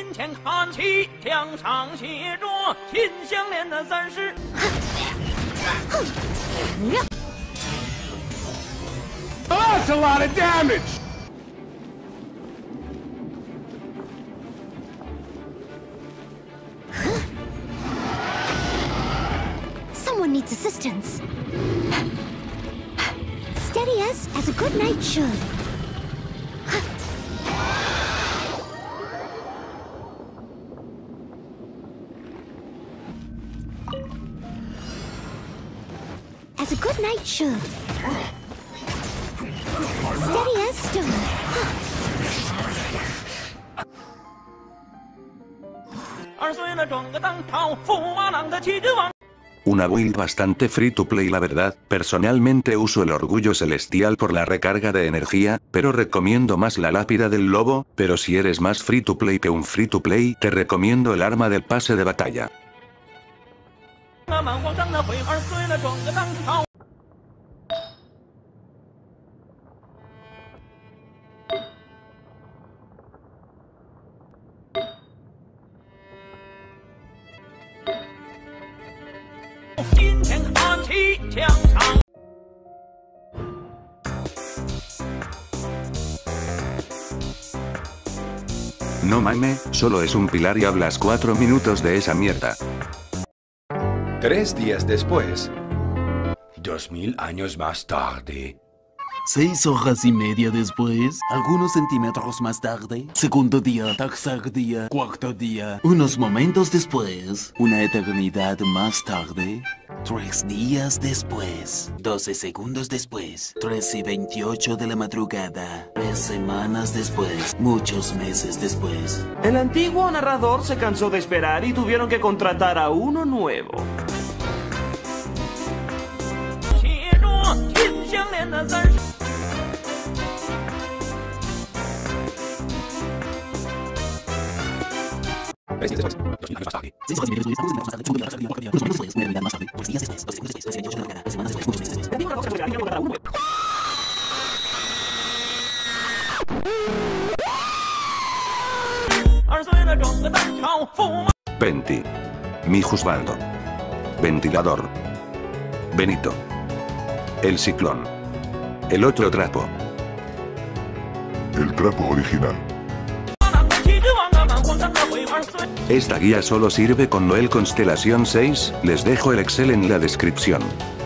金钱看齐，墙上写着秦香莲的3世。 That's a lot of damage! Someone needs assistance. Steady as a good knight should. As a good knight should. Steady as stone. Una build bastante free to play la verdad, personalmente uso el orgullo celestial por la recarga de energía, pero recomiendo más la lápida del lobo, pero si eres más free to play que un free to play te recomiendo el arma del pase de batalla. No mame, solo es un pilar y hablas 4 minutos de esa mierda. 3 días después. 2000 años más tarde. 6 horas y media después, algunos centímetros más tarde, segundo día, tercer día, cuarto día, unos momentos después, una eternidad más tarde, 3 días después, 12 segundos después, 3:28 de la madrugada, 3 semanas después, muchos meses después. El antiguo narrador se cansó de esperar y tuvieron que contratar a uno nuevo. Venti. Mi juzgando. Ventilador. Benito. El ciclón. El otro trapo. El trapo original. Esta guía solo sirve con Noel Constelación 6, les dejo el Excel en la descripción.